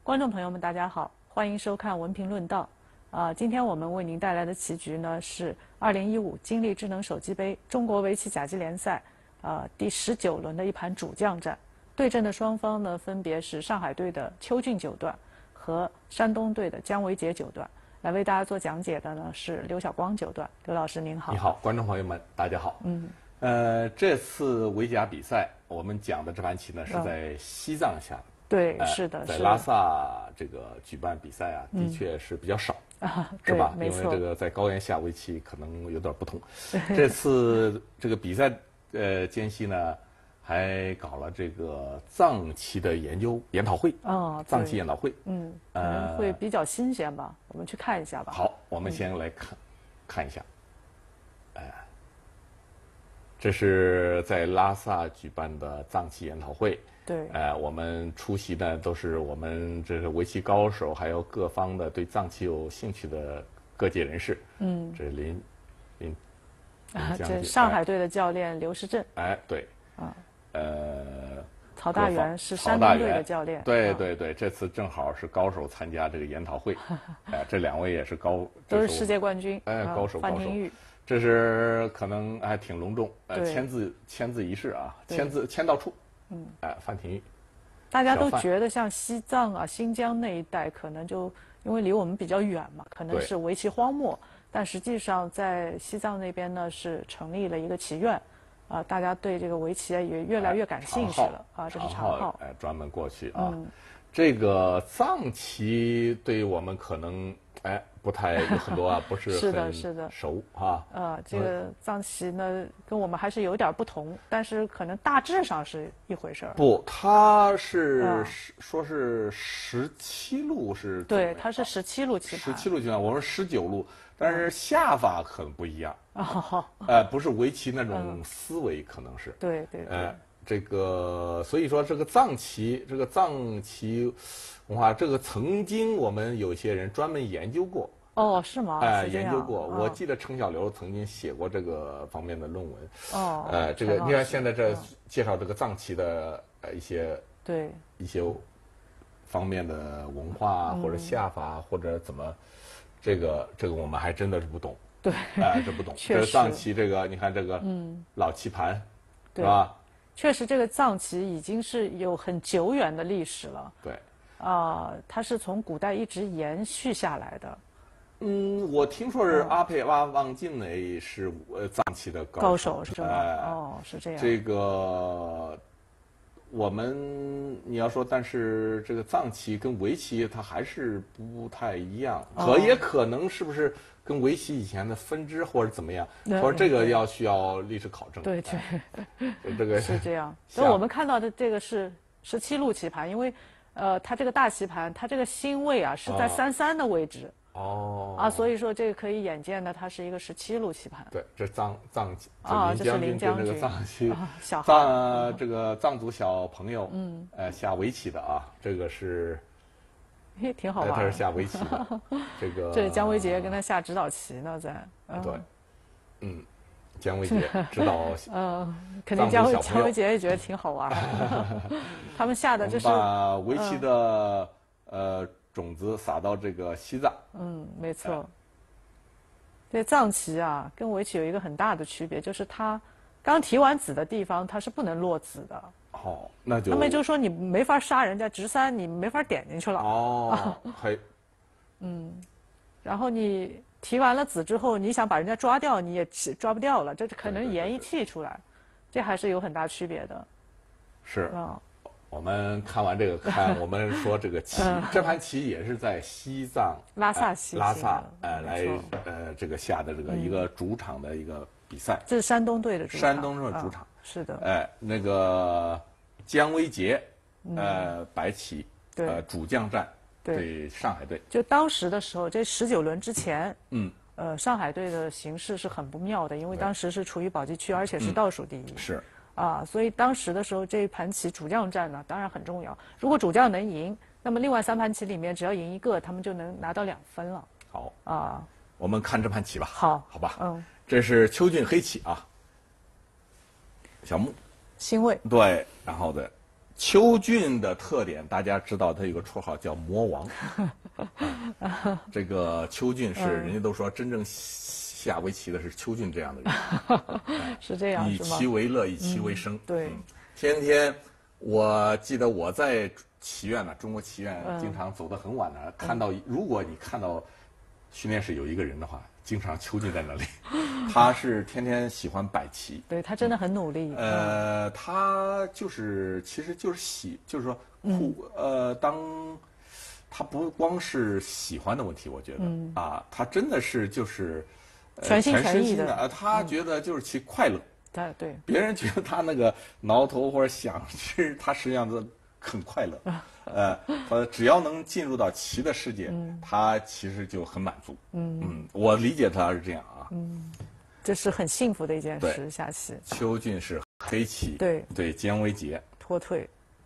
观众朋友们，大家好，欢迎收看文评论道。今天我们为您带来的棋局呢是2015金立智能手机杯中国围棋甲级联赛第19轮的一盘主将战。对阵的双方呢分别是上海队的邱俊九段和山东队的姜维杰九段。来为大家做讲解的呢是刘晓光九段。刘老师您好。 你好，观众朋友们，大家好。这次围甲比赛我们讲的这盘棋呢是在西藏下的。 对，是的， 在拉萨这个举办比赛啊，的确是比较少，是吧？ 没错， 因为这个在高原下围棋可能有点不同。这次这个比赛间隙呢，还搞了这个藏棋的研讨会。藏棋研讨会， 可能会比较新鲜吧，我们去看一下吧。 好，我们先来看一下。这是在拉萨举办的藏棋研讨会。 对， 我们出席的都是我们这个围棋高手，还有各方的对藏棋有兴趣的各界人士。这是林这上海队的教练刘世振。 对。 曹大元是山东队的教练。 对，这次正好是高手参加这个研讨会。这两位也是都是世界冠军。 高手。 范廷钰。 这是可能还挺隆重，签字仪式啊，签到处。范廷钰。 大家都觉得像西藏啊、新疆那一带，可能就因为离我们比较远嘛，可能是围棋荒漠。但实际上在西藏那边呢，是成立了一个棋院，大家对这个围棋也越来越感兴趣了这是长号。 专门过去啊。这个藏棋对我们可能不太有很多不是很熟啊。 这个藏棋呢跟我们还是有点不同，但是可能大致上是一回事儿。 不，它是说是17路是。 对，它是17路棋盘。 17路棋盘，我们19路，但是下法可能不一样。不是围棋那种思维，可能是。 对。 这个所以说这个藏棋文化，这个曾经我们有些人专门研究过。 是吗？ 研究过。我记得程小流曾经写过这个方面的论文。这个你看现在这介绍这个藏棋的一些方面的文化或者下法或者怎么，这个我们还真的是不懂。 对。 这不懂。这藏棋这个你看这个老棋盘，是吧？ 确实，这个藏棋已经是有很久远的历史了。 对。 它是从古代一直延续下来的。 我听说是阿佩哇望净那是藏棋的高手是吗？是这样。 这个你要说，但是这个藏棋跟围棋它还是不太一样，也可能是不是跟围棋以前的分支或者怎么样？或者这个需要历史考证。 对。 这个是这样。所以我们看到的这个是17路棋盘，因为它这个大棋盘，它这个星位是在33的位置。所以说这个可以眼见的，它是一个17路棋盘。 对，这藏这是林将军这个藏棋这个藏族小朋友下围棋的这个是挺好玩。 他是下围棋的。 这姜维杰跟他下指导棋呢，在对。姜维杰指导。 肯定姜维杰也觉得挺好玩。他们下的这是把围棋的种子撒到这个西藏。 没错。这藏棋跟围棋有一个很大的区别，就是它刚提完子的地方它是不能落子的。 那就。 那么就是说你没法杀人家直3，你没法点进去了。然后你提完了子之后，你想把人家抓掉，你也抓不掉了，这可能延一气出来，这还是有很大区别的。 是。我们看完这个，我们说这个棋，这盘棋也是在西藏拉萨来这个下的这个一个主场的一个比赛。 这是山东队的主场。 山东队的主场。 是的。 那个姜维杰白棋主将战对上海队。 就当时的时候，这19轮之前，上海队的形势是很不妙的，因为当时是处于保级区，而且是倒数第一。 是。 所以当时的时候，这一盘棋主将战呢，当然很重要。如果主将能赢，那么另外3盘棋里面只要赢1个，他们就能拿到2分了。 好。我们看这盘棋吧。 好吧。这是邱俊黑棋小木。 星位。 对，然后的邱俊的特点，大家知道他有个绰号叫魔王。这个邱俊是人家都说真正下围棋的是邱俊这样的人。是这样， 以棋为乐，以棋为生。 对， 天天我记得我在棋院呢，中国棋院经常走得很晚呢，看到如果你看到训练室有一个人的话，经常邱俊在那里。他是天天喜欢摆棋， 对他真的很努力。 他就是其实就是说当他不光是喜欢的问题，我觉得啊，他真的是就是全心全意的。他觉得就是其快乐。 对， 别人觉得他那个挠头或者想，其实他实际上是很快乐。只要能进入到棋的世界，他其实就很满足。我理解他是这样啊。 这是很幸福的一件事，下棋。 邱俊是黑棋，对，姜维杰脱退，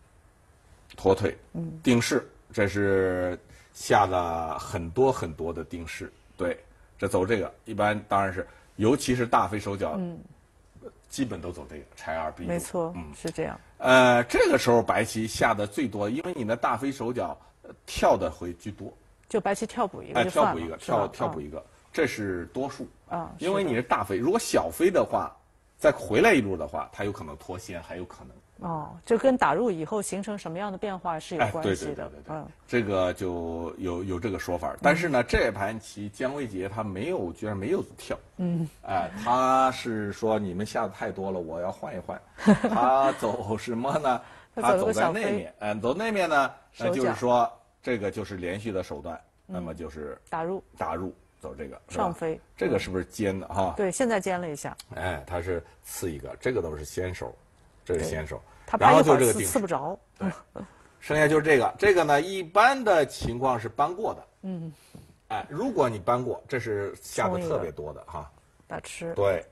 定式，这是下了很多很多的定式。对，这走这个一般当然是，尤其是大飞手脚，基本都走这个拆二 B。 没错，是这样。 这个时候白棋下的最多，因为你的大飞手脚跳的会居多， 就白棋跳补一个就算了， 跳补一个，这是多数啊。因为你是大飞，如果小飞的话，再回来一路的话，它有可能脱先，还有可能。 这跟打入以后形成什么样的变化是有关系的。 对，这个就有这个说法。但是呢，这盘棋姜维杰他居然没有跳。他是说你们下的太多了，我要换一换。他走什么呢？他走在那面。走那面呢，那就是说这个就是连续的手段，那么就是打入走这个上飞。 这个是不是尖的哈？ 对，现在尖了一下。 它是刺一个，这个都是先手。这是先手， 他然后就这个定刺不着， 剩下就是这个呢，一般的情况是搬过的，如果你搬过，这是下的特别多的哈， 打吃，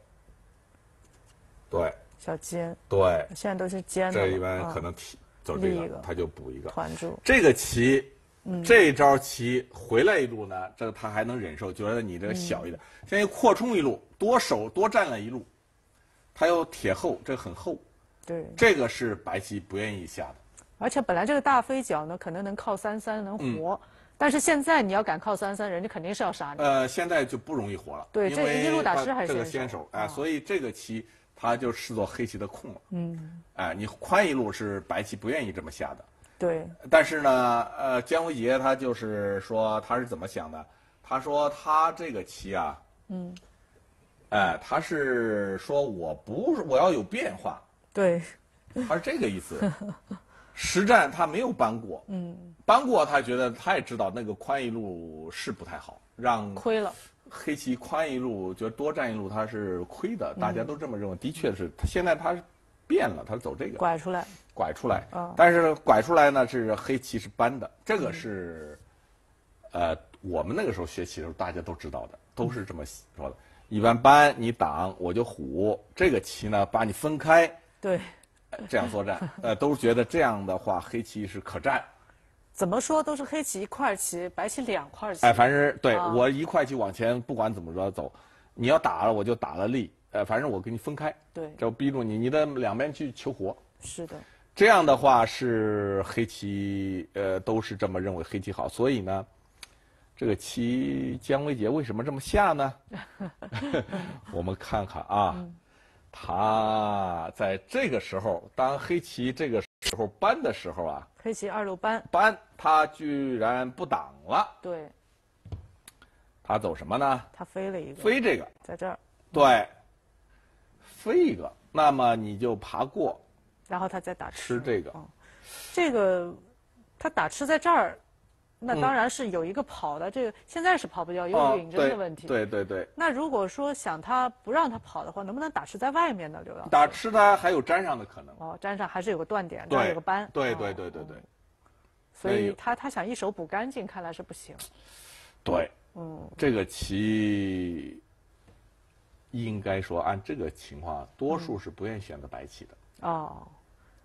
对， 小尖， 对， 现在都是尖的， 这一般可能走这个，他就补一个， 团住这个棋，这招棋回来一路呢，这个他还能忍受，觉得你这个小一点，现在扩充一路，多守多占了一路，他有铁厚，这个很厚。 对， 这个是白棋不愿意下的， 而且本来这个大飞角呢，可能能靠3-3能活，但是现在你要敢靠3-3，人家肯定是要杀你。 现在就不容易活了。 对，这一路打吃还是这个先手，所以这个棋它就视作黑棋的空了。你宽一路是白棋不愿意这么下的。 对。 但是呢，姜维杰他就是说他是怎么想的？他说他这个棋啊，他是说我要有变化。 对， 他是这个意思。实战他没有搬过，搬过他觉得他也知道那个宽一路是不太好，让亏了。 黑棋宽一路，觉得多占一路他是亏的，大家都这么认为。的确是，现在他变了，他走这个拐出来。 但是拐出来呢是黑棋是搬的，这个是我们那个时候学棋的时候大家都知道的，都是这么说的。一般搬你挡我就虎，这个棋呢把你分开。 对， 这样作战，都觉得这样的话，黑棋是可战。 怎么说都是黑棋1块棋，白棋2块棋。 反正对我1块棋往前，不管怎么着走，你要打了我就打了力，反正我给你分开。 对， 就逼住你的两边去求活。 是的。 这样的话是黑棋，都是这么认为黑棋好，所以呢，这个棋姜维杰为什么这么下呢？我们看看啊。他在这个时候，当黑棋这个时候搬的时候啊， 黑棋2路搬， 他居然不挡了。 对， 他走什么呢？ 他飞了一个， 飞这个， 在这儿。 对，飞一个，那么你就爬过， 然后他再打吃这个， 这个他打吃在这儿。那当然是有一个跑的，这个现在是跑不掉，有领针的问题。 对。 那如果说想他不让他跑的话，能不能打吃在外面呢？刘老师， 打吃他还有粘上的可能。 粘上还是有个断点，这儿有个斑。 对。 所以他想一手补干净，看来是不行。 对，这个棋应该说按这个情况，多数是不愿意选择白棋的。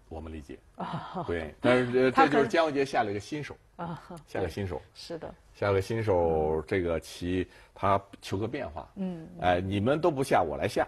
我们理解。对，但是这就是姜文杰下了一个新手下个新手。 是的。 下个新手，这个棋他求个变化。你们都不下，我来下。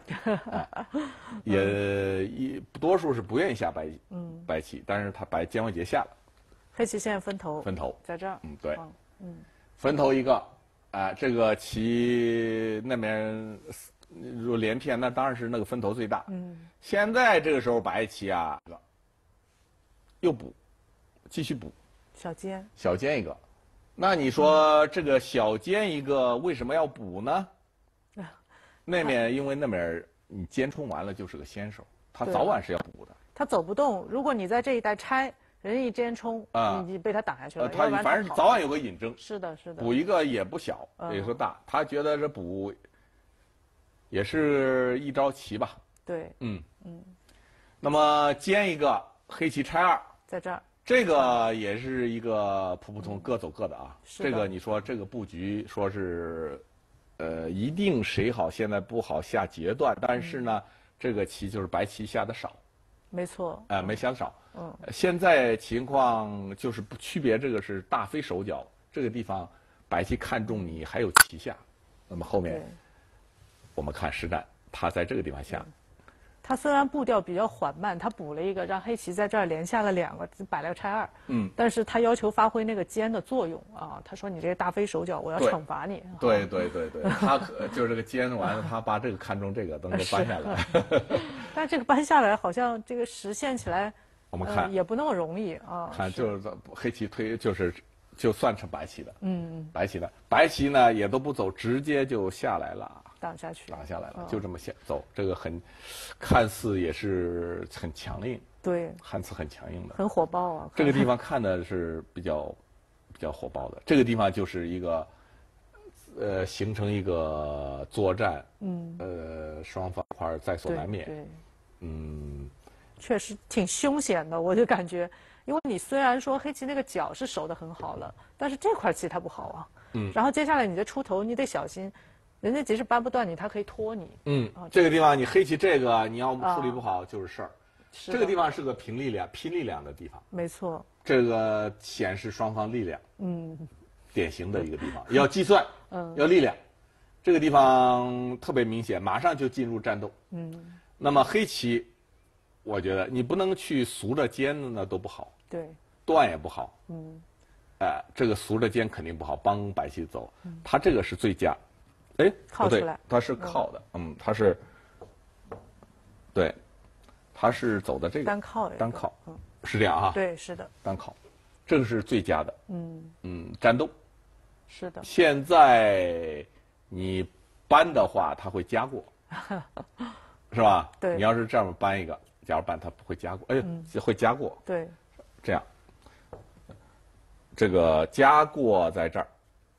也多数是不愿意下白棋，但是姜文杰下了。 黑棋现在分头。在这儿。 对。分头一个，这个棋那边如果连片，那当然是那个分头最大。现在这个时候白棋啊，又补，继续补。小尖一个。那你说这个小尖一个为什么要补呢？因为那面你尖冲完了就是个先手，他早晚是要补的。 他走不动，如果你在这一带拆，人一尖冲，你被他挡下去了。 他反正早晚有个引争。 是的。 补一个也不小，也说大。他觉得这补也是一招棋吧。 对。 那么尖一个，黑棋拆2， 在这儿。 这个也是一个普普通各走各的啊。这个你说这个布局说是，一定谁好，现在不好下截断，但是呢，这个棋就是白棋下的少。 没错。 没下的少。现在情况就是不区别，这个是大飞手脚，这个地方白棋看中你还有棋下，那么后面我们看实战，他在这个地方下。 他虽然步调比较缓慢，他补了一个，让黑棋在这儿连下了2个，摆了个拆2。但是他要求发挥那个尖的作用啊。他说你这个大飞手脚，我要惩罚你。 对，他就是这个尖完了，他把这个看中这个能够搬下来。 但这个搬下来好像这个实现起来， 我们看也不那么容易啊。 看就是黑棋推就算成白棋的。白棋呢也都不走，直接就下来了。 挡下来了， 就这么走，这个看似也是很强硬。 对， 看似很强硬的， 很火爆啊。 这个地方看的是比较火爆的，这个地方就是一个形成一个作战。双方块在所难免。 对。确实挺凶险的，我就感觉，因为你虽然说黑棋那个角是守得很好了，但是这块棋它不好啊。然后接下来你的出头你得小心。人家即使扳不断你，他可以拖你。 这个地方你黑棋这个你要处理不好就是事儿。这个地方是个拼力量的地方。 没错。 这个显示双方力量。典型的一个地方，要计算。要力量。这个地方特别明显，马上就进入战斗。那么黑棋，我觉得你不能去俗着尖的呢都不好。 对。 断也不好。这个俗着尖肯定不好，帮白棋走。他这个是最佳。 靠出来， 它是靠的。它是，对，它是走的这个单靠，是这样啊？ 对，是的， 单靠，这个是最佳的。战斗。 是的。 现在你扳的话，它会夹过，是吧？ 对。 你要是这样扳一个，假如扳它不会夹过，会夹过。 对。 这样，这个夹过在这儿。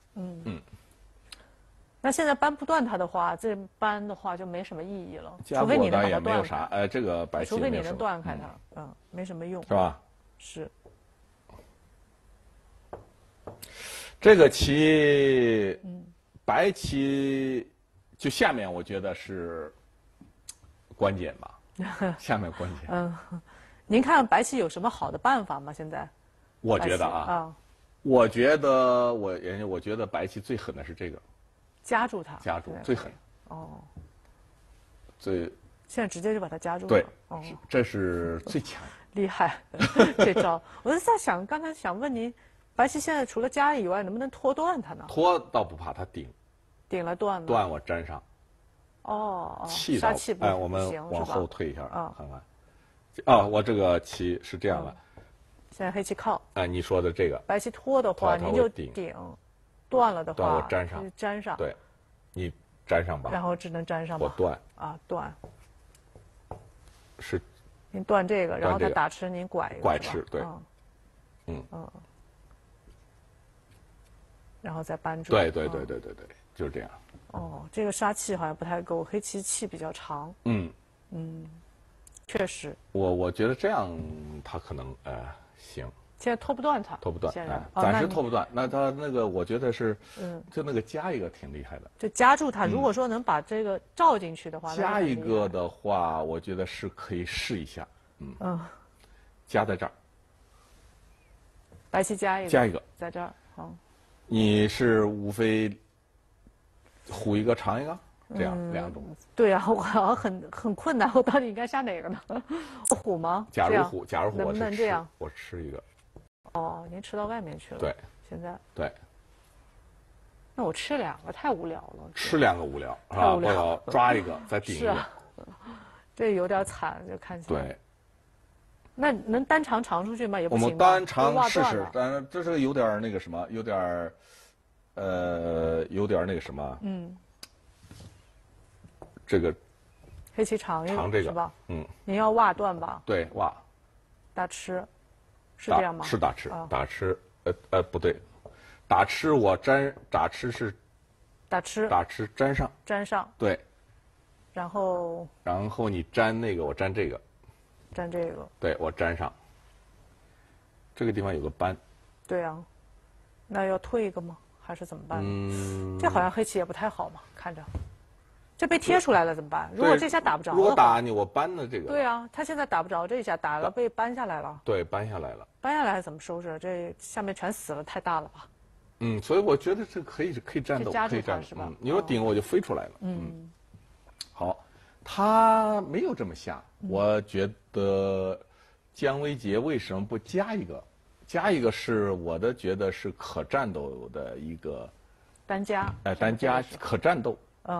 那现在扳不断它的话，这扳的话就没什么意义了。 除非你能把它断开。这个白棋除非你能断开它，没什么用。 是吧？ 是。 这个棋，白棋就下面我觉得是关键吧。下面关键。 您看白棋有什么好的办法吗？现在？ 我觉得我觉得白棋最狠的是这个。 夹住它， 最狠。 现在直接就把它夹住了。 对。这是最强。 厉害，这招。我就在想，刚才想问您，白棋现在除了夹以外，能不能拖断它呢？ 拖倒不怕，它顶了断了。 断我粘上。 杀气不行。 我们往后退一下，看看。我这个棋是这样的。 现在黑棋靠。 你说的这个。 白棋拖的话，您就顶。断了的话， 我粘上。 粘上。 对，你粘上吧。 然后只能粘上吧。 我断。 断。 是。 您断这个，然后他打吃，您拐一个。 拐吃，对。 然后再扳住。 对，就是这样。 这个杀气好像不太够，黑棋气比较长。确实。 我觉得这样他可能行。 现在拖不断它， 暂时拖不断。那他那个，我觉得是，就那个加一个挺厉害的。 就夹住它，如果说能把这个照进去的话， 加一个的话，我觉得是可以试一下。 加在这儿， 白棋加一个， 加一个， 在这儿，好。 你是无非虎一个长一个，这样两种。 对呀，我好像很困难，我到底应该下哪个呢？虎吗？ 假如虎， 能不能这样？ 我吃一个。 哦，您吃到外面去了。 对。 现在。 对。 那我吃两个太无聊了。 吃两个无聊，是吧？我要抓一个，再顶一个。 这有点惨，就看起来。 对。 那能单长出去吗？也不行。 我们单长试试，但是这是有点那个什么，有点那个什么。这个。 黑棋长一个是吧？您要挖断吧？ 对，挖。 打吃，是这样吗？ 是打吃，打吃，不对，打吃我粘，打吃是。打吃粘上。 粘上。 对。 然后你粘那个，我粘这个。 粘这个， 对，我粘上。这个地方有个斑。 对啊，那要退一个吗？还是怎么办？这好像黑棋也不太好嘛，看着。这被贴出来了怎么办？如果这下打不着， 如果打你，我搬的这个。 对啊，他现在打不着这一下，打了被搬下来了。 对，搬下来了。 搬下来怎么收拾？这下面全死了，太大了吧？ 所以我觉得这可以战斗，可以战是吧？ 你说顶我就飞出来了。好。他没有这么下，我觉得姜维杰为什么不加一个？加一个是我的觉得是可战斗的一个单加， 单加可战斗。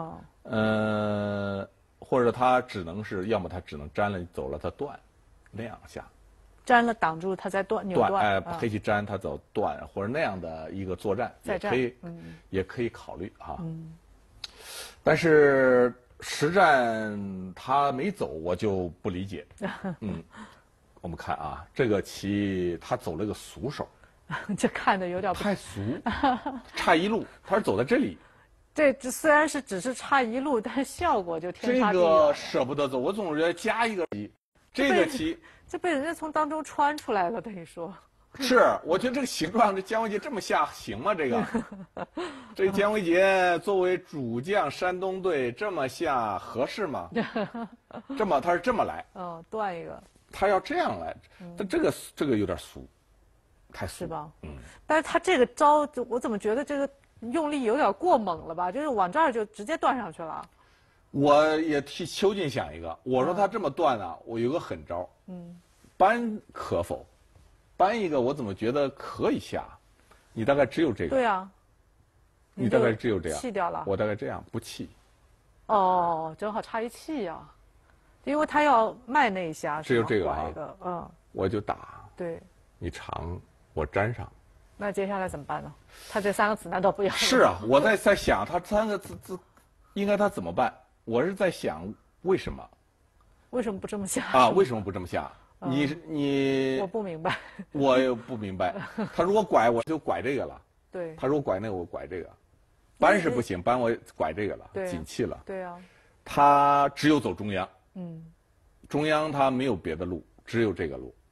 或者他只能是，要么他只能粘了走了，他断，那样下。 粘了挡住他再断扭断。 黑棋粘他走断，或者那样的一个作战也可以，也可以考虑哈。但是。实战他没走，我就不理解。我们看啊，这个棋他走了个俗手， 这看的有点太俗，差一路，他是走在这里。 这虽然是只是差一路，但是效果就天差地远。 这个舍不得走，我总觉得加一个棋，这个棋这被人家从当中穿出来了，等于说。 是，我觉得这个形状，这姜维杰这么下行吗？这个姜维杰作为主将，山东队这么下合适吗？他是这么来。 断一个。 他要这样来，但这个有点俗，太俗。 是吧？但是他这个招，我怎么觉得这个用力有点过猛了吧？就是往这儿就直接断上去了。 我也替邱进想一个，我说他这么断啊，我有个狠招。搬可否？搬一个，我怎么觉得可以下？你大概只有这个。 对啊。 你大概只有这样。 弃掉了。 我大概这样不弃。 正好差一弃呀，因为他要迈那一下， 只有这个啊。 我就打。 对。 你长，我粘上。 那接下来怎么办呢？他这3个子难道不要？ 是啊，我在想他3个字，应该他怎么办？我是在想为什么？ 为什么不这么下？ 为什么不这么下？你我不明白， 我也不明白。他如果拐，我就拐这个了。 对。 他如果拐那个，我拐这个。搬是不行，搬我拐这个了，紧气了。 对啊。 他只有走中央。中央他没有别的路，只有这个路。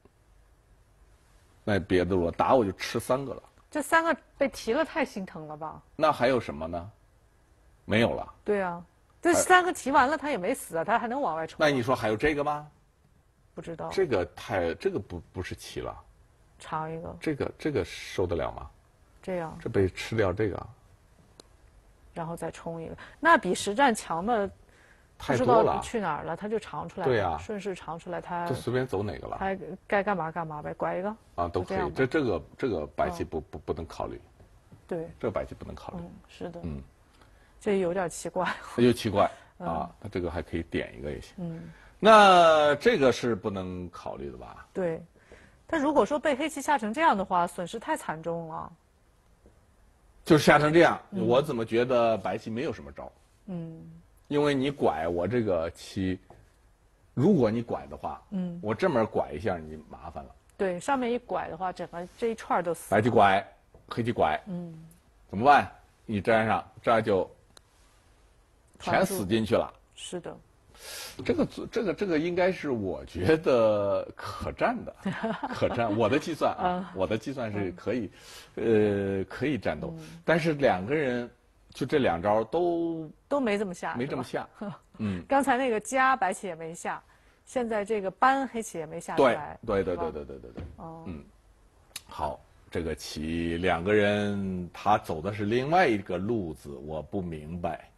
那别的路打我就吃3个了。 这3个被提了，太心疼了吧？ 那还有什么呢？没有了。 对啊，这3个提完了，他也没死啊，他还能往外冲。 那你说还有这个吗？ 不知道。 这个不是棋了。 长一个。 这个受得了吗？ 这样。 这被吃掉这个。 然后再冲一个，那比实战强的， 太多了。 去哪儿了？他就长出来了。 对呀。 顺势长出来，他就随便走哪个了。 他该干嘛干嘛呗，拐一个。 都可以。这个白棋不能考虑。 对。 这个白棋不能考虑。 是的。这有点奇怪。 有奇怪他这个还可以点一个也行。那这个是不能考虑的吧？ 对。但如果说被黑棋下成这样的话，损失太惨重了。 就下成这样，我怎么觉得白棋没有什么招？因为你拐我这个棋，如果你拐的话，我这么拐一下你麻烦了。 对，上面一拐的话，整个这一串都死了。 白棋拐，黑棋拐，怎么办？你粘上，这就全死进去了。 是的。 这个应该是我觉得可战的，可战。我的计算我的计算是可以，可以战斗。但是2个人就这2招都没这么下， 没这么下。 刚才那个加白棋也没下， 现在这个扳黑棋也没下出来。 对。哦。好，这个棋两个人他走的是另外一个路子，我不明白。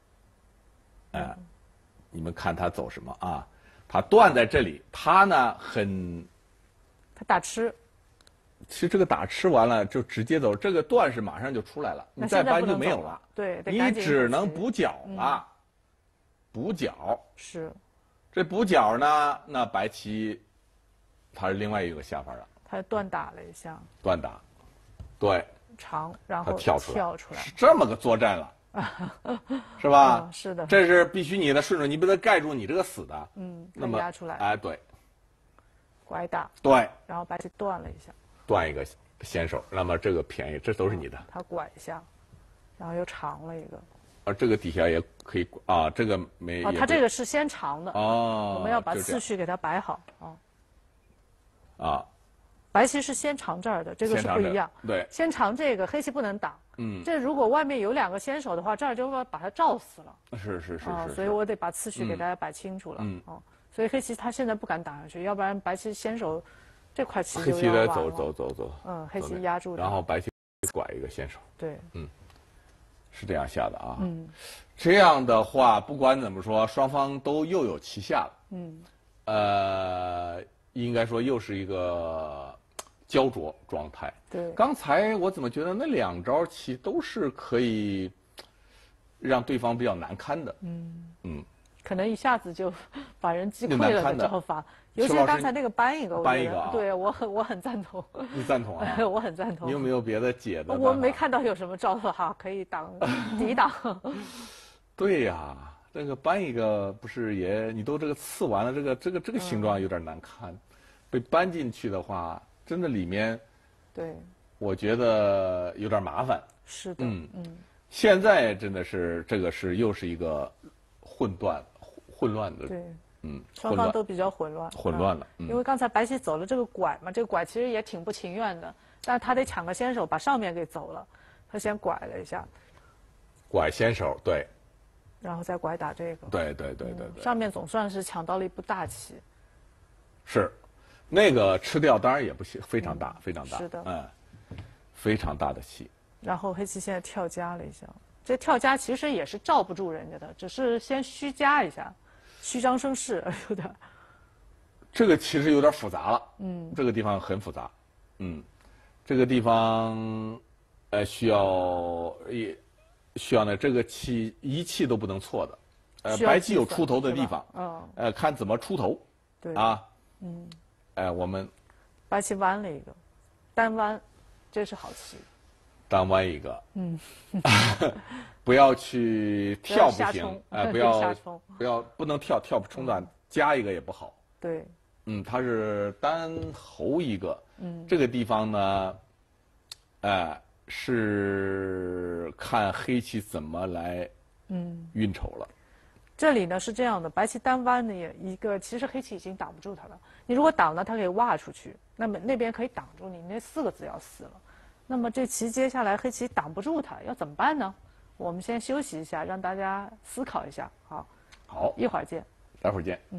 你们看他走什么啊？他断在这里，他呢他打吃。 其实这个打吃完了就直接走，这个断是马上就出来了，你再扳就没有了。 对， 你只能补角了。补角是。 这补角呢，那白棋他是另外一个下法了。 他断打了一下。 断打，对。 长，然后跳出来。 是这么个作战了。是吧？ 是的。 这是必须你的顺手，你不能盖住你这个死的。 那么压出来。 哎，对。 拐打。 对。 然后白棋断了一下。 断一个先手，那么这个便宜，这都是你的。 他拐一下，然后又长了一个。 这个底下也可以啊，这个没。 他这个是先长的。我们要把次序给它摆好白棋是先长这儿的，这个是不一样。 对。 先长这个，黑棋不能挡。这如果外面有2个先手的话，这儿就要把它罩死了。 是。 所以我得把次序给大家摆清楚了。所以黑棋他现在不敢打上去，要不然白棋先手。这块棋就要完了。 黑棋走。 黑棋压住了。 然后白棋拐一个先手。 对。 是这样下的啊。这样的话，不管怎么说，双方都又有棋下了。应该说又是一个焦灼状态。 对。 刚才我怎么觉得那2招棋都是可以让对方比较难堪的。 可能一下子就把人击溃了的招法。尤其是刚才那个扳一个，对我很赞同。 你赞同啊？ 我很赞同。 你有没有别的解的？ 我没看到有什么招法可以抵挡。 对呀，这个扳一个不是也你都这个刺完了，这个形状有点难看，被扳进去的话，真的里面， 对， 我觉得有点麻烦。 是的。 现在真的是这个又是一个混乱的。 对。双方都比较混乱了。 因为刚才白棋走了这个拐嘛，这个拐其实也挺不情愿的，但是他得抢个先手把上面给走了，他先拐了一下。 拐先手，对。 然后再拐打这个。 对。 上面总算是抢到了一步大棋。 是，那个吃掉当然也不行，非常大。 是的。 非常大的棋。 然后黑棋现在跳夹了一下，这跳夹其实也是罩不住人家的，只是先虚夹一下。虚张声势有点， 这个其实有点复杂了。这个地方很复杂。这个地方，需要呢，这个棋一气都不能错的。白棋有出头的地方。看怎么出头。 对。 我们白棋弯了一个，单弯，这是好棋。 单弯一个。不要去跳不行，不能跳不冲断，加一个也不好。 对。 它是单侯一个。这个地方呢，是看黑棋怎么来运筹了。 这里呢是这样的，白棋单弯的一个，其实黑棋已经挡不住它了。你如果挡了，它可以挖出去，那么那边可以挡住你，那4个子要死了。那么这棋接下来黑棋挡不住它，要怎么办呢？我们先休息一下，让大家思考一下。 好， 一会儿见。 待会儿见。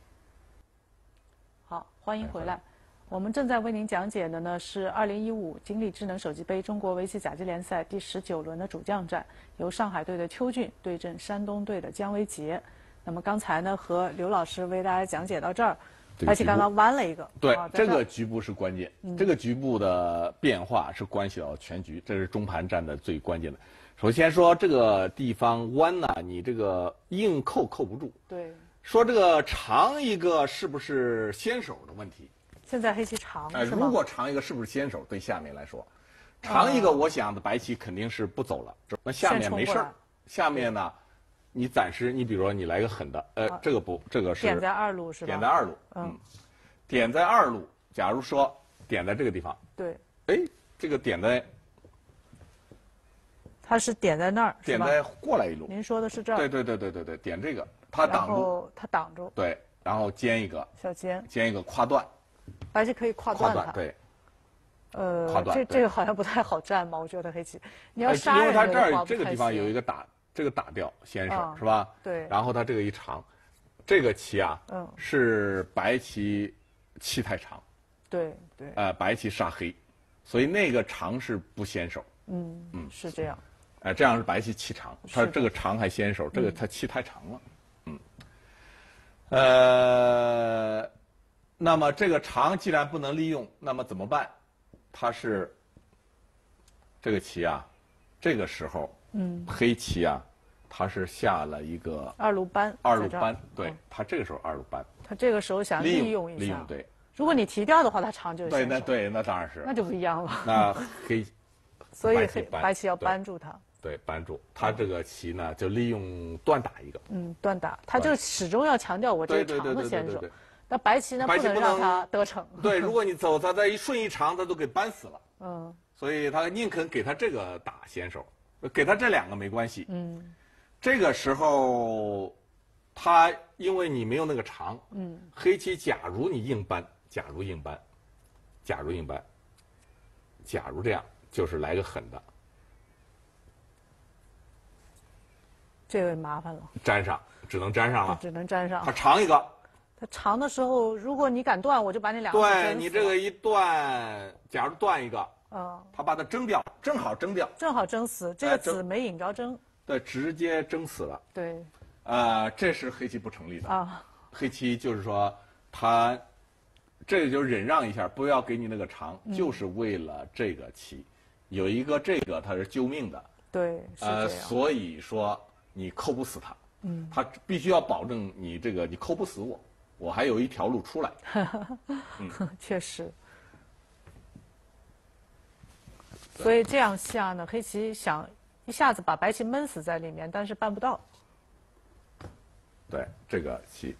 好，欢迎回来。我们正在为您讲解的呢是2015金立智能手机杯中国围棋甲级联赛第19轮的主将战，由上海队的邱俊对阵山东队的姜维杰。那么刚才呢和刘老师为大家讲解到这儿，白棋刚刚弯了一个。 对，这个局部是关键。这个局部的变化是关系到全局，这是中盘战的最关键的。首先说这个地方弯呢，你这个硬扣不住。 对。 说这个长一个是不是先手的问题？ 现在黑棋长是吗？ 如果长一个是不是先手？对下面来说，长一个我想的白棋肯定是不走了。那下面没事儿。下面呢，你暂时你比如说你来个狠的，这个不，这个是点在2路是吧？ 点在2路。点在2路。假如说点在这个地方。 对。 这个点在。 它是点在那儿， 点在过来一路。 您说的是这儿？ 对，点这个，它挡住。 它挡住。 对，然后尖一个。 小尖。 尖一个跨断。 白棋可以跨断它。 对。 跨断。这个好像不太好站嘛，我觉得黑棋。你要杀人因为它这儿这个地方有一个这个打掉先手是吧？ 对。 然后它这个一长， 这个棋啊，是白棋棋太长， 对对， 白棋杀黑，所以那个长是不先手。 是这样。 这样是白棋棋长，它这个长还先手，这个它棋太长了。那么这个长既然不能利用，那么怎么办？它是这个棋啊，这个时候，黑棋啊，它是下了一个二路扳。 二路扳，对，它这个时候二路扳。 它这个时候想利用一下。 利用对。 如果你提掉的话，它长就对，那当然是。 那就不一样了。 那黑。 所以白棋要扳住它。 对，扳住它这个棋呢，就利用断打一个。 断打，它就始终要强调我这个长的先手。那白棋呢，不能让它得逞。 对，如果你走它再一顺一长，它都给扳死了。所以他宁肯给他这个打先手，给他这两个没关系。这个时候，他因为你没有那个长，黑棋假如你硬扳，假如这样，就是来个狠的。 这位麻烦了， 粘上，只能粘上了， 只能粘上。 它长一个， 它长的时候，如果你敢断，我就把你两个对你这个一断，假如断一个，它把它蒸掉，正好蒸掉， 正好蒸死，这个子没引着蒸， 对，直接蒸死了。 对， 这是黑棋不成立的啊。黑棋就是说，他这个就忍让一下，不要给你那个长，就是为了这个棋，有一个这个它是救命的。 对，是这样。 所以说你扣不死他，他必须要保证你这个你扣不死我，我还有一条路出来。 确实。所以这样下呢，黑棋想一下子把白棋闷死在里面，但是办不到。 对，这个棋。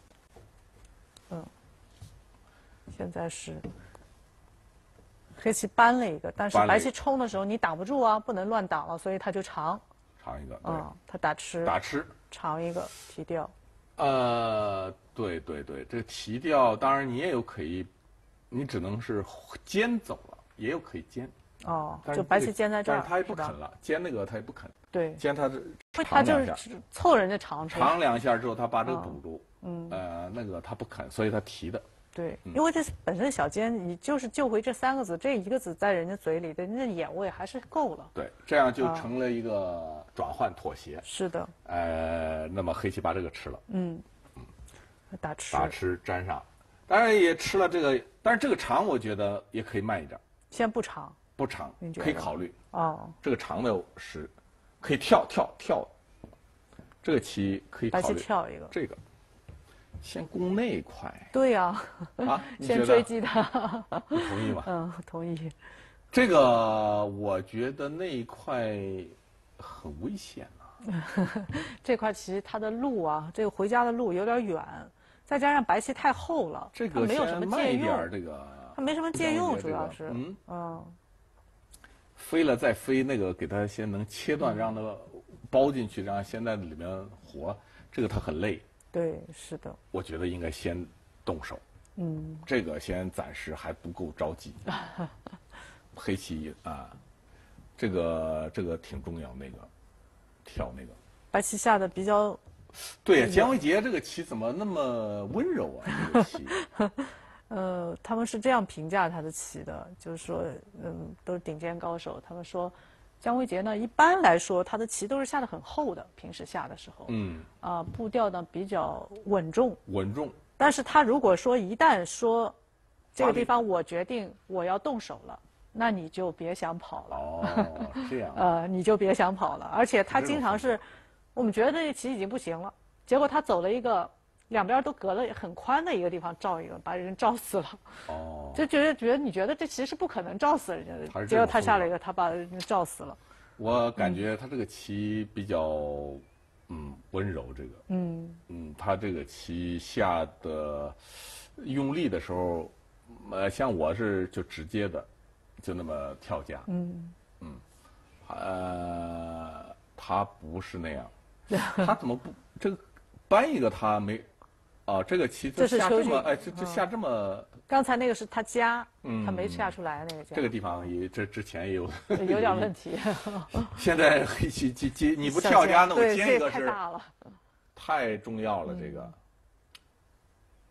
现在是黑棋扳了一个，但是白棋冲的时候你挡不住啊，不能乱挡了，所以它就长一个。 它打吃长一个提掉。 对，这个提掉，当然你也有可以，你只能是尖走了，也有可以尖。 就白棋尖在这儿， 但是他也不肯了，尖那个他也不肯。 对， 尖他就是凑人家长两下之后，他把这个堵住。那个他不肯，所以他提的。 对，因为这本身小尖，你就是救回这三个子，这一个子在人家嘴里的那眼位还是够了。 对，这样就成了一个转换妥协。 是的。 那么黑棋把这个吃了。 打吃粘上，当然也吃了这个，但是这个长我觉得也可以慢一点。 先不长， 可以考虑。这个长的是可以跳，这个棋可以考虑。 白棋跳一个。 这个。先攻那一块。 对呀。先追击他。 你同意吗？ 同意。 这个我觉得那一块很危险这块其实它的路啊，这个回家的路有点远，再加上白棋太厚了， 这个没有什么借用。 这个它没什么借用，主要是。 飞了再飞，那个给它先能切断，让它包进去，让先在里面活，这个它很累。 对，是的。 我觉得应该先动手。这个先暂时还不够着急。黑棋这个挺重要，那个跳那个。 白棋下的比较。 对呀，姜维杰这个棋怎么那么温柔啊？这个棋。 他们是这样评价他的棋的，就是说，都是顶尖高手。他们说，姜维杰呢，一般来说他的棋都是下得很厚的，平时下的时候，步调呢比较稳重。但是他如果说一旦说，这个地方我决定我要动手了，那你就别想跑了。 这样。 你就别想跑了。而且他经常是，我们觉得这棋已经不行了，结果他走了一个。两边都隔了很宽的一个地方照一个，把人照死了。就觉得你觉得这棋是不可能照死人家的，结果他下了一个，他把人家照死了。 我感觉他这个棋比较温柔，这个他这个棋下的用力的时候，像我是就直接的，就那么跳夹。他不是那样，他怎么不这个搬一个他没？这个棋这是下这么这下这么。 刚才那个是他夹，他没下出来那个夹。 这个地方这之前也有有点问题。 现在黑棋你不跳夹，那我尖一个是太大了， 太重要了。这个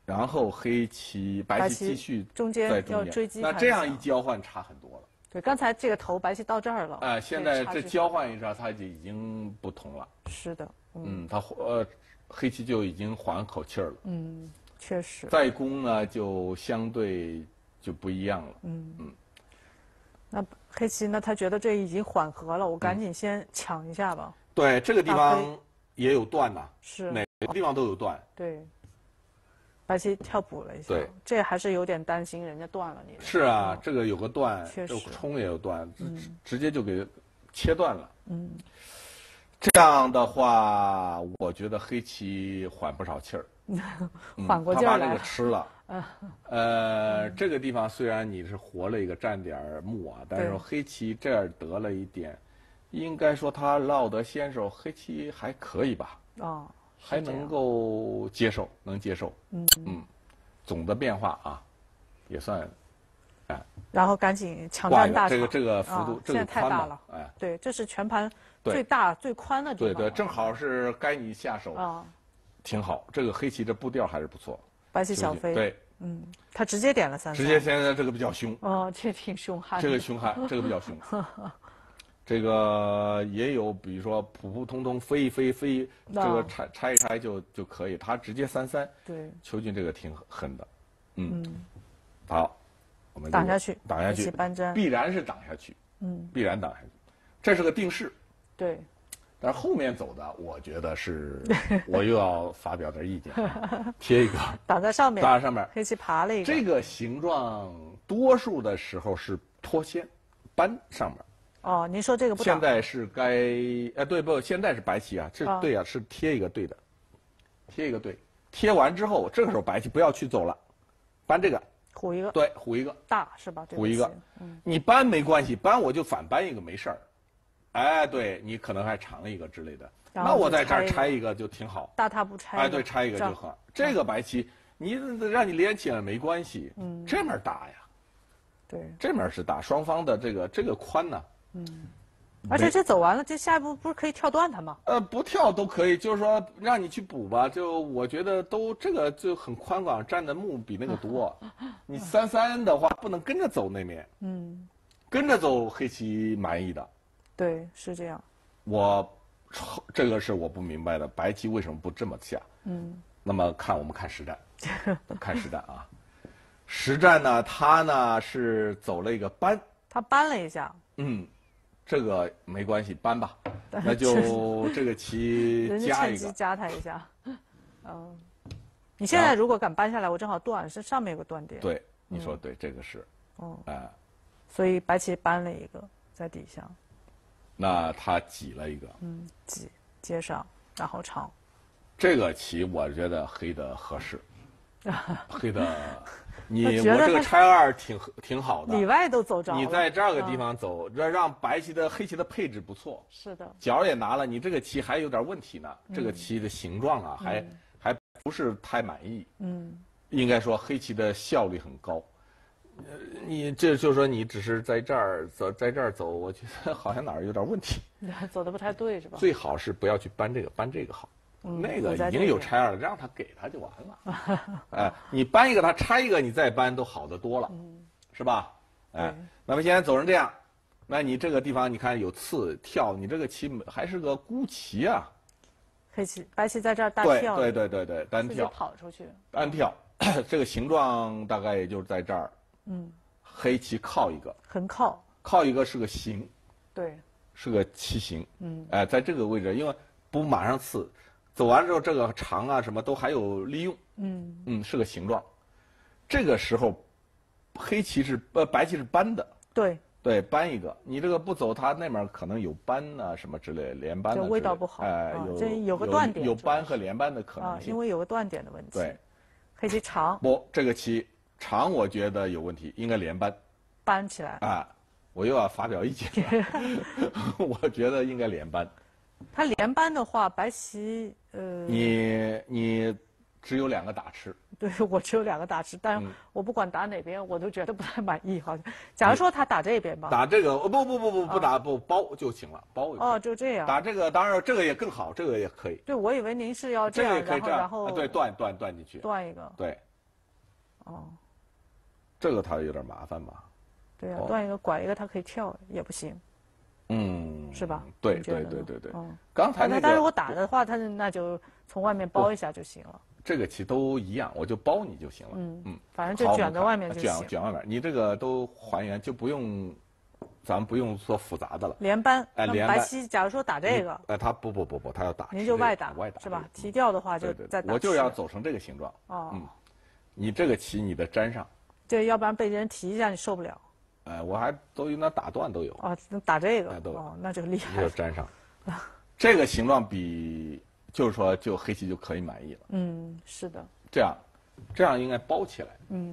然后黑棋白棋继续中间要追击， 那这样一交换差很多了。 对，刚才这个头白棋到这儿了， 现在这交换一下，它就已经不同了。 是的， 它黑棋就已经缓口气儿了。 确实。 再攻呢，就相对就不一样了。 那黑棋呢？他觉得这已经缓和了，我赶紧先抢一下吧。 对，这个地方也有断呐， 是哪个地方都有断。 对。白棋跳补了一下， 对， 这还是有点担心人家断了你的。 是啊，这个有个断， 确实， 冲也有断，直接就给切断了。这样的话，我觉得黑棋缓不少气儿， 缓过劲儿来。 他把这个吃了。这个地方虽然你是活了一个占点目啊，但是黑棋这儿得了一点，应该说他落得先手，黑棋还可以吧？还能够接受，能接受。总的变化啊，也算， 然后赶紧抢占大场。 这个幅度， 现在太大了。对，这是全盘最大最宽的地方。 对，正好是该你下手。挺好。这个黑棋这步调还是不错。 白棋小飞。 对。 他直接点了3-3。 直接现在这个比较凶。 这挺凶悍。 这个凶悍，这个比较凶。这个也有，比如说普普通通飞一飞，这个拆一拆就可以。他直接3-3。 对， 邱俊这个挺狠的。好，我们挡下去， 挡下去，必然是挡下去。必然挡下去，这是个定式。 对。 但是后面走的，我觉得是，我又要发表点意见，贴一个挡在上面， 挡在上面， 黑棋爬了一个。 这个形状多数的时候是脱先，扳上面。 您说这个不挡。 现在是对不？现在是白棋啊，这对啊，是贴一个对的，贴一个对。贴完之后，这个时候白棋不要去走了，扳这个， 虎一个。 对，虎一个大是吧？ 虎一个，你扳没关系，扳我就反扳一个没事儿。对你可能还长一个之类的，那我在这儿拆一个就挺好。 大踏步拆。 对，拆一个就好。这个白棋，你让你连起来没关系，这面大呀。 对， 这面是大，双方的这个宽呢。 而且这走完了，这下一步不是可以跳断它吗？ 不跳都可以，就是说让你去补吧。就我觉得这个就很宽广，占的目比那个多。你3-3的话，不能跟着走那面。跟着走黑棋满意的。对， 是这样。 这个是我不明白的，白棋为什么不这么下？那么我们看实战，看实战啊。实战呢，他呢是走了一个扳。 他扳了一下。 这个没关系，扳吧。那就这个棋加一个。 加他一下。你现在如果敢扳下来，我正好断，是上面有个断点。 对，你说对，这个是。 所以白棋扳了一个在底下。 那他挤了一个。 挤接上，然后长。 这个棋我觉得黑的合适。黑的，我这个拆2挺好的。 里外都走着了。 你在这个地方走，让黑棋的配置不错。 是的。角也拿了，你这个棋还有点问题呢。这个棋的形状啊，还不是太满意。应该说黑棋的效率很高。你这就是说你只是在这儿走，我觉得好像哪儿有点问题。 走的不太对是吧？ 最好是不要去扳这个，扳这个好。那个已经有拆2了，让他给他就完了。你扳一个，他拆一个，你再扳都好得多了，是吧？那么现在走成这样，那你这个地方你看有刺跳，你这个棋还是个孤棋啊。 白棋在这儿单跳。 对，单跳。 跑出去。 单跳，这个形状大概也就是在这儿。黑棋靠一个。 横靠。 靠一个是个形。 对。 是个棋形。在这个位置，因为不马上刺。走完之后，这个长啊什么都还有利用。是个形状。这个时候，白棋是扳的。对，扳一个。你这个不走，它那面可能有扳啊什么之类，连扳的。 味道不好。有个断点。 有扳和连扳的可能性。 因为有个断点的问题。 对。 黑棋长。 这个棋长，我觉得有问题，应该连扳。 扳起来。 我又要发表意见了。我觉得应该连扳。 他连扳的话，白棋你只有2个打吃。 对，我只有2个打吃，但是我不管打哪边，我都觉得不太满意。好像，假如说他打这边吧。打这个不打包就行了，包。 就这样。 打这个，当然这个也更好，这个也可以。 对，我以为您是要这样， 然后对断进去。 断一个。 对， 哦， 这个它有点麻烦吧？ 对呀，断一个拐一个，它可以跳也不行。是吧？ 对。刚才那个， 但是我打的话，那就从外面包一下就行了。 这个棋都一样，我就包你就行了。 反正就卷在外面就行。 卷外面，你这个都还原，就不用，咱们不用做复杂的了。 连扳， 连白棋假如说打这个， 他不，他要打， 您就外打是吧？提掉的话就再打。 我就要走成这个形状。你这个棋你得粘上。 对，要不然被人提一下你受不了。 我还都有那打断都有。 打这个那就厉害了。 就粘上，这个形状就是说就黑棋就可以满意了。 是的。 这样应该包起来。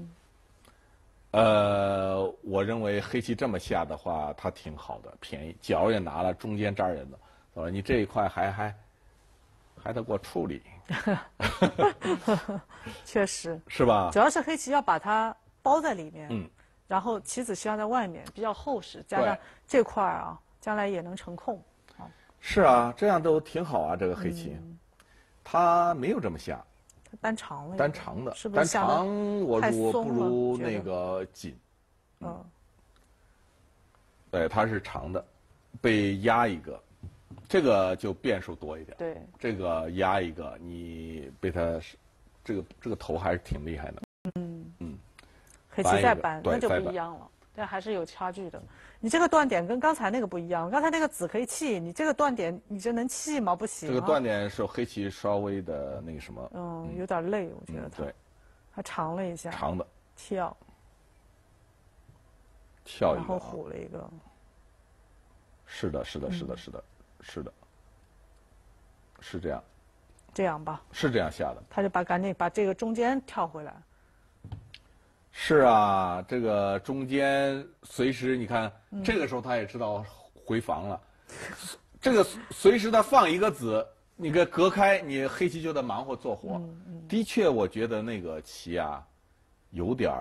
我认为黑棋这么下的话，它挺好的，便宜，角也拿了，中间这儿也拿，你这一块还得给我处理。 确实。 是吧？ 主要是黑棋要把它包在里面。然后棋子需要在外面，比较厚实，加上这块啊，将来也能成空。 是啊，这样都挺好啊，这个黑棋，它没有这么下， 它单长了， 单长的， 是不是单长我不如那个紧。对，它是长的，被压一个，这个就变数多一点。 对， 这个压一个，你被它，这个头还是挺厉害的。 黑棋再扳，那就不一样了，但还是有差距的。你这个断点跟刚才那个不一样，刚才那个子可以弃，你这个断点，你这能弃吗？不行。 这个断点是黑棋稍微的那个什么。 有点累，我觉得它。 对。 它长了一下。 长的。 跳一个。 然后虎了一个。 是的。是这样。 这样吧。 是这样下的。 他就赶紧把这个中间跳回来。 是啊，这个中间随时你看，这个时候他也知道回防了，这个随时他放一个子，你给隔开，你黑棋就得忙活做活。的确，我觉得那个棋啊，有点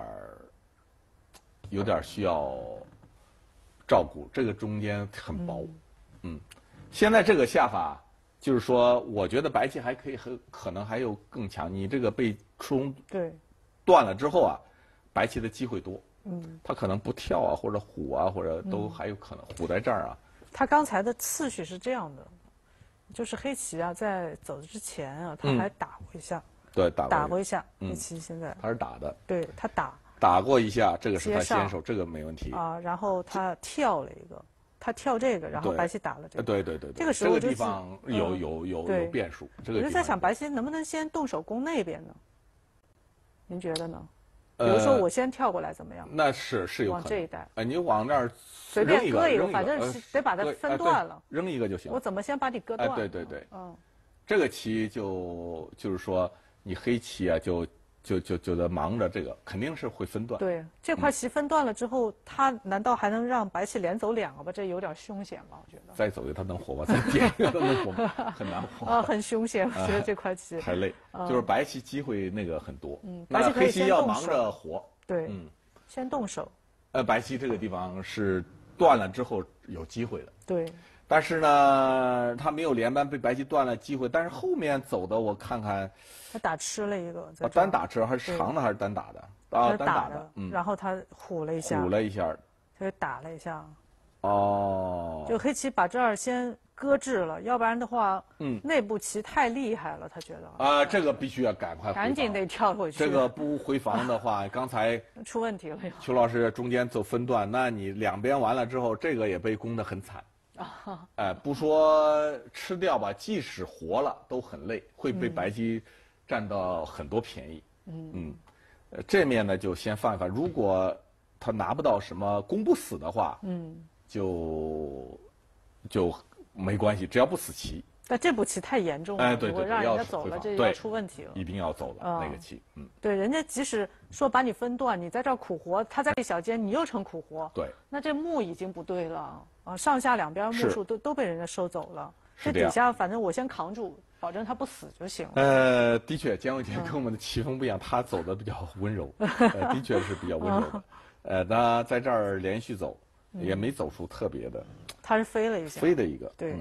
需要照顾，这个中间很薄。现在这个下法就是说，我觉得白棋还可以，可能还有更强。你这个被断了之后啊。白棋的机会多，他可能不跳啊，或者虎啊，或者都还有可能虎在这儿啊。 他刚才的次序是这样的，就是黑棋啊，在走之前啊，他还打过一下， 对， 打过一下。黑棋现在他是打的， 对他打过一下，这个是他先手，这个没问题啊。然后他跳了一个，他跳这个，然后白棋打了这个。 对， 这个时候地方有变数。这个我就在想，白棋能不能先动手攻那边呢？您觉得呢？比如说我先跳过来怎么样？ 那是有可能。 往这一带。 你往那儿随便搁一个， 反正得把它分断了。 扔一个就行。 我怎么先把你割断？ 对。这个棋就是说，你黑棋啊，就得忙着这个，肯定是会分断。 对，这块棋分断了之后，他难道还能让白棋连走两个吧？这有点凶险吧？我觉得。 再走一个他能活吗？再点一个他能活吗？很难活。 很凶险，我觉得这块棋。 太累，就是白棋机会那个很多。 白棋可以先动手。 黑棋要忙着活。 对。先动手。 白棋这个地方是断了之后有机会的。 对。 但是呢，他没有连扳，被白棋断了机会。但是后面走的我看看， 他打吃了一个， 单打吃还是长的还是单打的？单打的。 然后他虎了一下。他就打了一下。就黑棋把这儿先搁置了，要不然的话，内部棋太厉害了，他觉得。 这个必须要赶紧得跳回去。 这个不回防的话，刚才出问题了。 邱老师中间走分段，那你两边完了之后，这个也被攻得很惨。不说吃掉吧，即使活了都很累，会被白棋占到很多便宜。这面呢就先放一放，如果他拿不到什么攻不死的话，就没关系，只要不死棋。 但这步棋太严重了， 对， 如果让人家走了，这要出问题了。 一定要走了那个棋。 对，人家即使说把你分段，你在这儿苦活，他在这小间，你又成苦活。 对， 那这目已经不对了啊！上下两边目数都被人家收走了。 这底下反正我先扛住，保证他不死就行了。的确，姜伟田跟我们的棋风不一样，他走的比较温柔，的确是比较温柔的。他在这儿连续走，也没走出特别的。 他是飞了一下。 飞的一个。 对。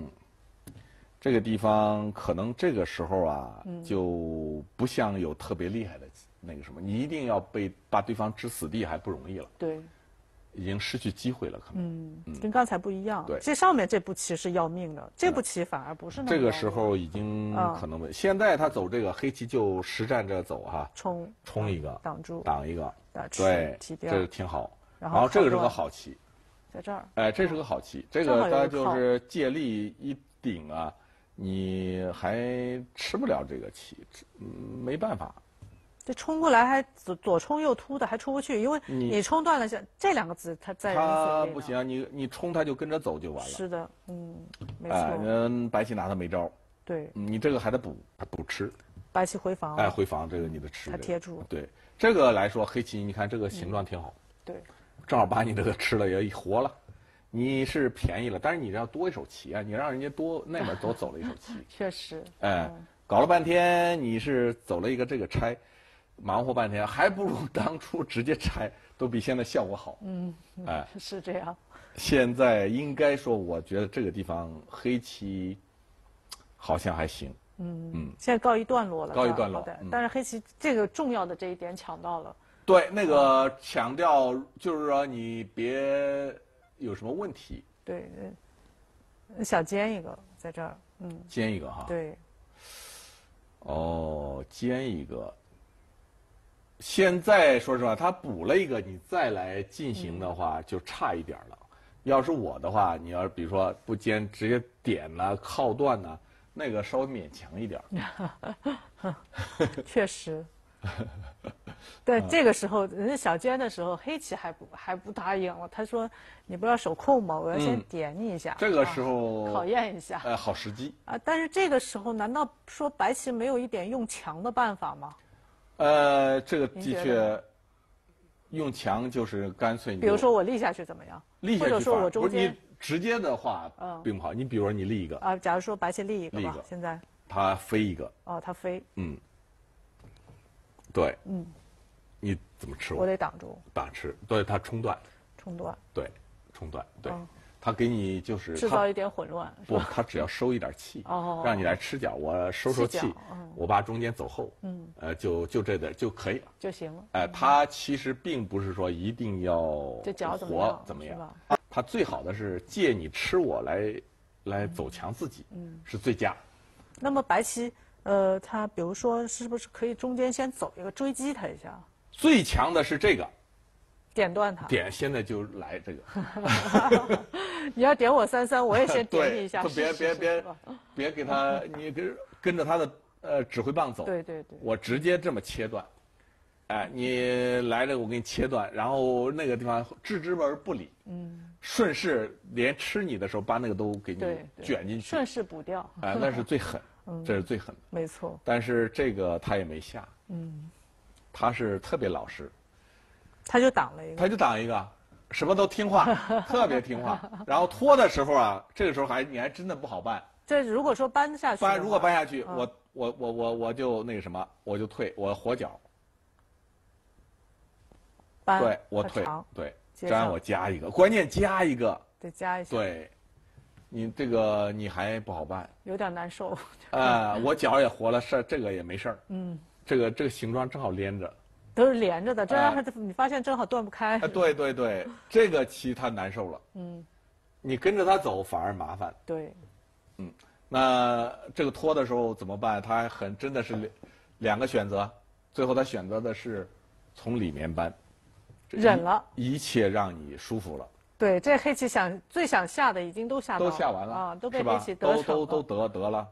这个地方可能这个时候啊，就不像有特别厉害的那个什么，你一定要把对方置死地还不容易了。 对。 已经失去机会了，可能。 跟刚才不一样。 对， 这上面这步棋是要命的，这步棋反而不是那么。 这个时候已经可能问，现在他走这个黑棋就实战着走哈，冲一个，挡一个，对，这挺好。然后这个是个好棋， 在这儿。 哎，这是个好棋，这个它就是借力一顶啊，你还吃不了这个棋，没办法。 这冲过来还左冲右突的，还出不去，因为你冲断了这两个子，它在人手里。 不行，你冲它就跟着走就完了。 是的，没错。 白棋拿它没招。 对。 你这个还得补吃。 白棋回防。 哎，回防这个你得吃。 它贴住。 对，这个来说黑棋，你看这个形状挺好。 对。 正好把你这个吃了也活了，你是便宜了，但是你要多一手棋啊，你让人家那边多走了一手棋。 确实。 哎，搞了半天你是走了一个这个拆。忙活半天，还不如当初直接拆，都比现在效果好。哎， 是这样。 现在应该说，我觉得这个地方黑棋好像还行。 现在告一段落了。 告一段落。 但是黑棋这个重要的这一点抢到了。 对，那个强调就是说你别有什么问题。 对，小尖一个在这儿。 尖一个哈。 对。 哦，尖一个。现在说实话，他补了一个，你再来进行的话，就差一点了。要是我的话，你要比如说不尖，直接点呢、靠断呢，那个稍微勉强一点。 确实。对，这个时候人家小尖的时候，黑棋还不答应了。他说：“你不要手控吗？我要先点你一下。” 这个时候考验一下。 好时机。 但是这个时候，难道说白棋没有一点用强的办法吗？ 这个的确，用强就是干脆。 比如说我立下去怎么样？ 立下去， 或者说我中间你直接的话，并不好。你比如说你立一个假如说白棋立一个吧，现在他飞一个。 他飞。 对。你怎么吃我？ 我得挡住。 挡吃，对他冲断。对，冲断，对。他给你就是制造一点混乱。 不，他只要收一点气，让你来吃角，我收气，我把中间走后，就这点就可以了， 就行了。 他其实并不是说一定要这角怎么样，他最好的是借你吃我来走强自己，是最佳。 那么白棋，他比如说是不是可以中间先走一个追击他一下？ 最强的是这个。 点断他， 现在就来这个。 你要点我33，我也先点你一下。 别给他，你跟着他的指挥棒走。 对。 我直接这么切断，你来了我给你切断，然后那个地方置之而不理。顺势连吃你的时候把那个都给你卷进去。 顺势补掉。 那是最狠，这是最狠的。 没错。 但是这个他也没下。他是特别老实。 他就挡了一个，什么都听话，特别听话。然后拖的时候啊，这个时候你还真的不好办。 这如果说搬下去， 如果搬下去，我就那个什么，我就退，我活脚。对，我退，对，粘我加一个，关键加一个， 得加一下。 对，你这个你还不好办， 有点难受。 我脚也活了，这个也没事儿。这个形状正好连着。 都是连着的，这样你发现正好断不开。 对，这个棋他难受了。你跟着他走反而麻烦。 对。 那这个拖的时候怎么办？他真的是两个选择，最后他选择的是从里面搬， 忍了， 一切让你舒服了。 对，这黑棋最想下的已经都下完了都被黑棋得逞了， 都得了。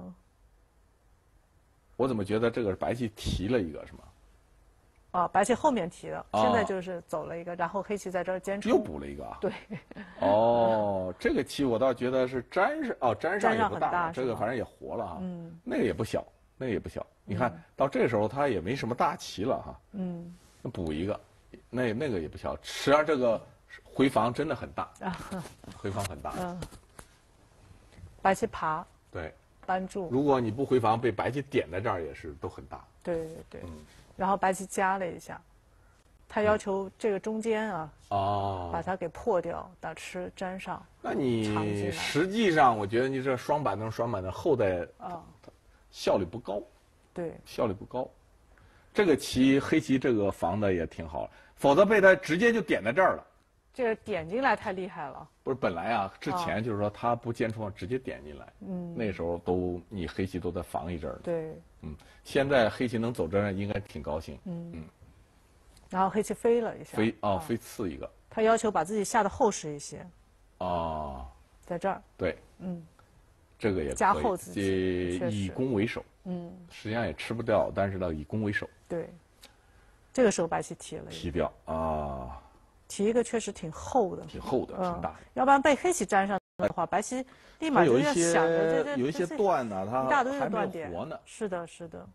我怎么觉得这个白棋提了一个是吗？ 白棋后面提的，现在就是走了一个，然后黑棋在这儿坚持又补了一个啊。 对。 这个棋我倒觉得是粘上也不大，这个反正也活了哈。那个也不小，你看到这时候他也没什么大棋了哈。补一个，那个也不小，实际上这个回防真的很大。回防很大。 白棋爬。 对。 扳住。 如果你不回防，被白棋点在这儿也是都很大。 对。然后白棋加了一下，他要求这个中间把它给破掉，打吃粘上。 那你实际上我觉得你这双板凳后代效率不高。 对， 效率不高。 这个棋黑棋这个防的也挺好，否则被他直接就点在这儿了。 这个点进来太厉害了。 不是本来啊，之前就是说他不尖冲，直接点进来。那时候都你黑棋都在防一阵儿。 对。 现在黑棋能走这儿，应该挺高兴。 然后黑棋飞了一下。 飞刺一个。 他要求把自己下的厚实一些。在这儿。 对。这个也可以加厚自己， 以攻为守。实际上也吃不掉，但是呢，以攻为守。 对。这个时候白棋提了。 提掉啊。 提一个确实挺厚的。 挺厚的，挺大。 要不然被黑棋粘上的话，白棋立马就要想着这有一些段呢，它一大堆的断点活呢。 是的，是的。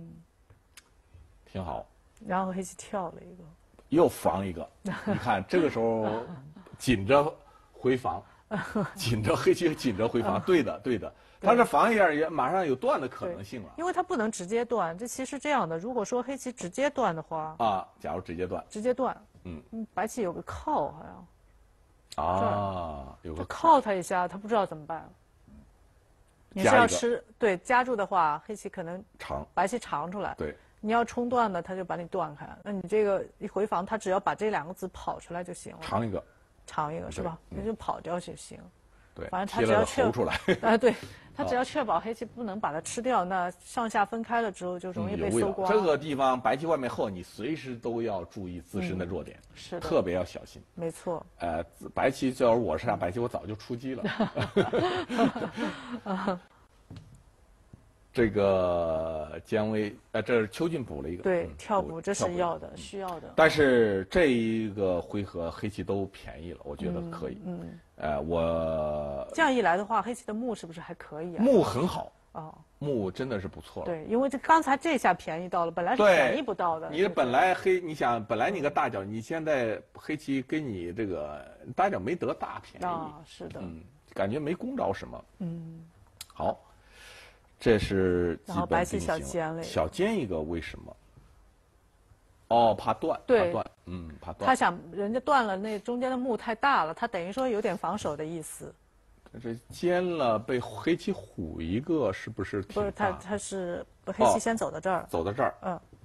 挺好。 然后黑棋跳了一个。 又防一个，你看这个时候紧着回防，紧着黑棋紧着回防，对的对的，他这防一下也马上有断的可能性了， 因为他不能直接断，这棋是这样的，如果说黑棋直接断的话， 假如直接断， 白棋有个靠好像，有个靠他一下，他不知道怎么办。你是要夹住的话，黑棋可能白棋长出来， 对。 你要冲断呢，他就把你断开。那你这个一回防，他只要把这2个子跑出来就行了。长一个是吧？那就跑掉就行。 对， 反正他只要出来。 对，他只要确保黑棋不能把它吃掉，那上下分开了之后就容易被搜刮。 这个地方白棋外面厚，你随时都要注意自身的弱点， 是的， 特别要小心。 没错。 白棋要是我是白棋，我早就出击了。这个姜维，这是邱俊补了一个， 对，跳补这是要的，需要的。 但是这一个回合黑棋都便宜了，我觉得可以。我这样一来的话，黑棋的目是不是还可以啊？ 目很好目真的是不错了。 对，因为刚才这下便宜到了，本来是便宜不到的。 你本来你想本来你个大角，你现在黑棋跟你这个大角没得大便宜是的， 感觉没攻着什么。好。这是基本定型了。小尖一个为什么？怕断。 对， 怕断。 他想人家断了，那中间的目太大了，他等于说有点防守的意思。 这尖了，被黑棋虎一个，是不是挺大？ 不是，他是黑棋先走到这儿。 走到这儿。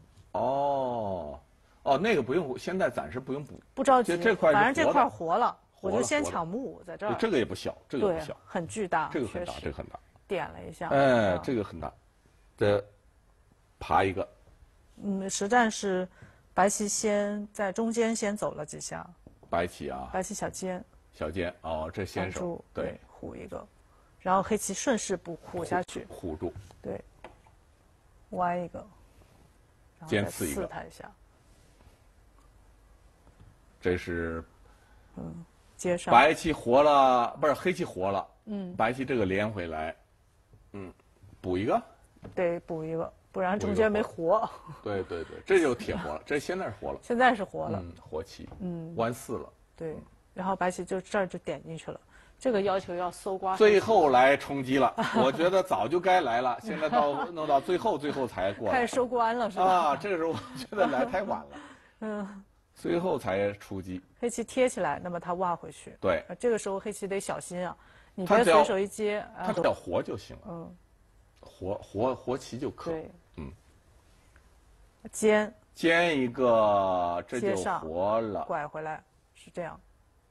那个不用，现在暂时不用补。 不着急， 这块反正这块活了，我就先抢目在这儿。 这个也不小，这个不小， 很巨大。 这个很大，这个很大。 点了一下， 这个很大，这爬一个。 实战是白棋先在中间先走了几下。 白棋白棋小尖。 这先手对，虎一个，然后黑棋顺势虎下去， 虎住， 对，歪一个， 尖刺一个， 刺他一下。 这是， 接上。 白棋活了，不是黑棋活了，白棋这个连回来。补一个， 对，补一个，不然中间没活。 对，这就铁活了，这现在是活了。 现在是活了， 活棋，弯四了。 对，然后白棋就这儿就点进去了，这个要求要搜刮。 最后来冲击了，我觉得早就该来了，现在弄到最后才过来。 开始收官了是吧？ 这个时候我觉得来太晚了。最后才出击。 黑棋贴起来，那么它挖回去。 对， 这个时候黑棋得小心啊。你别随手一接， 他只要活就行了。活棋就可以。尖一个，这就活了。 拐回来是这样。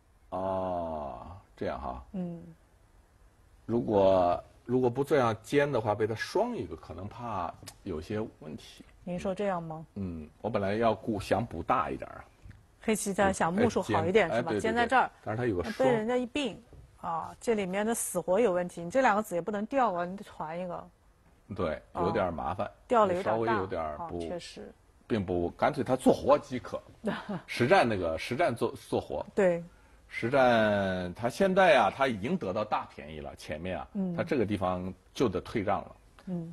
这样哈。如果不这样尖的话，被他双一个，可能怕有些问题。 您说这样吗？ 我本来想补大一点啊。 黑棋在想目数好一点是吧？尖在这儿， 但是他有个被人家一并。这里面的死活有问题，你这2个子也不能掉啊，你得传一个。 对，有点麻烦， 掉了有点大， 稍微有点不， 确实， 并不干脆他做活即可。实战做活。对，实战他现在他已经得到大便宜了，前面他这个地方就得退让了。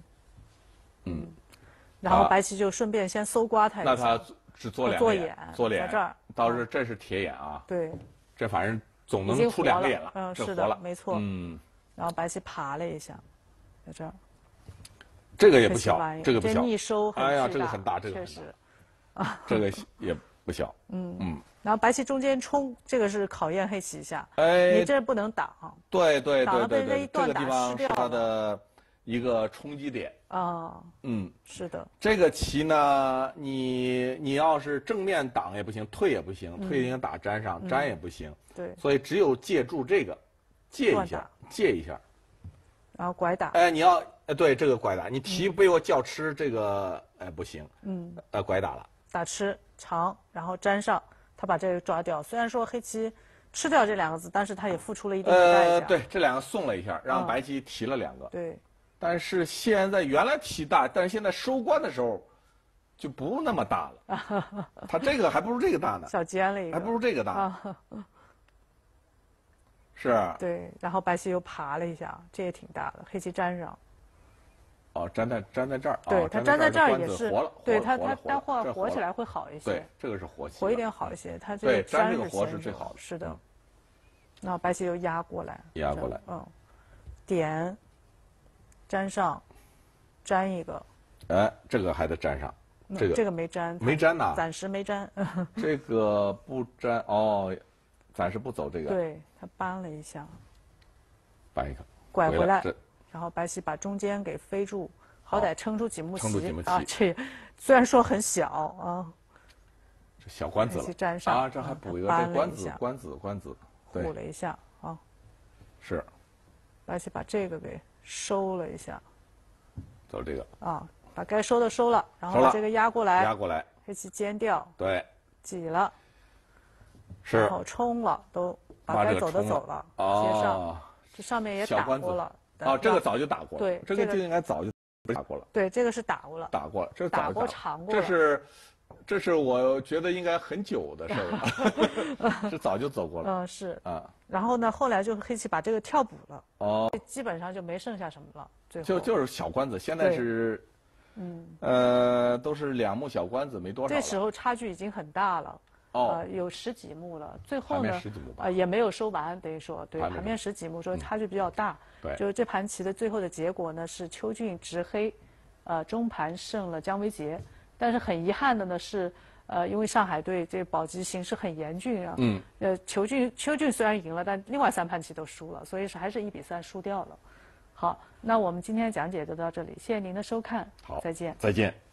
然后白棋就顺便先搜刮他一下。 那他只做2个眼，做脸在这儿， 倒是这是铁眼啊。 对， 这反正。总能出2个眼了， 是的，没错。然后白棋爬了一下，在这儿。 这个也不小，这个不小。 逆收， 哎呀，这个很大，这个确实。 这个也不小。 然后白棋中间冲，这个是考验黑棋一下。你这不能挡。 对， 挡了被人家一这个地方是他的一个冲击点。 是的。 这个棋呢，你要是正面挡也不行，退也不行，退应该打粘上，粘也不行。 对。 所以只有借助这个，借一下， 然后拐打。 哎，你要对这个拐打，你棋被我叫吃，这个不行。拐打了。 打吃长，然后粘上，他把这个抓掉。虽然说黑棋吃掉这2个子，但是他也付出了一定的代价。 对，这2个送了一下，让白棋提了2个。 对。 但是现在原来提大，但是现在收官的时候就不那么大了。他这个还不如这个大呢， 小尖了一个， 还不如这个大。是。 对，然后白棋又爬了一下，这也挺大的，黑棋粘上。 粘在这儿。 对，它粘在这儿也是活了。 对，它待会儿活起来会好一些。 对，这个是活棋。 活一点好一些，它对粘这个活是最好的。 是的。然后白棋又压过来。点。粘上，粘一个。 这个还得粘上。 这个没粘。 没粘呐。 暂时没粘。 这个不粘暂时不走这个。 对，他扳了一下。 扳一个。 拐回来。然后白棋把中间给飞住，好歹撑出几目棋啊！这虽然说很小啊。 这小官子了。 粘上这还补一个这官子。 护了一下啊。 是。 白棋把这个给收了一下。 走这个。 把该收的收了，然后把这个压过来。黑棋尖掉。 对。 挤了。 是。 然后冲了，都把该走的走了。接上。这上面也打过了。 这个早就打过了。 对， 这个就应该早就打过了。 对，这个是打过了。 打过了，这打过长过了。 这是我觉得应该很久的事儿了，是早就走过了。 是。然后呢，后来就是黑棋把这个跳补了。基本上就没剩下什么了。最后就是小官子，现在是，都是2目小官子，没多少了。 这时候差距已经很大了。有10几目了，最后呢，也没有收完，等于说对盘面10几目，所以差距比较大。 对， 就是这盘棋的最后的结果呢是邱俊执黑，中盘胜了姜维杰。但是很遗憾的呢是，因为上海队这保级形势很严峻啊。邱俊虽然赢了，但另外3盘棋都输了，所以还是1比3输掉了。好，那我们今天讲解就到这里，谢谢您的收看， 好， 再见。 再见。